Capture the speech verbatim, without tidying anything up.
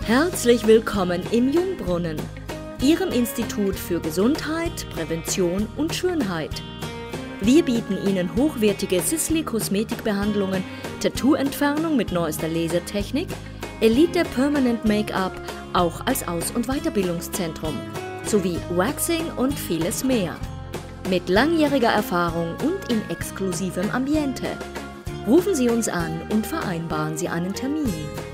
Herzlich willkommen im Jungbrunnen, Ihrem Institut für Gesundheit, Prävention und Schönheit. Wir bieten Ihnen hochwertige Sisley-Kosmetikbehandlungen, Tattoo-Entfernung mit neuester Lasertechnik, Elite Permanent Make-up, auch als Aus- und Weiterbildungszentrum, sowie Waxing und vieles mehr. Mit langjähriger Erfahrung und in exklusivem Ambiente. Rufen Sie uns an und vereinbaren Sie einen Termin.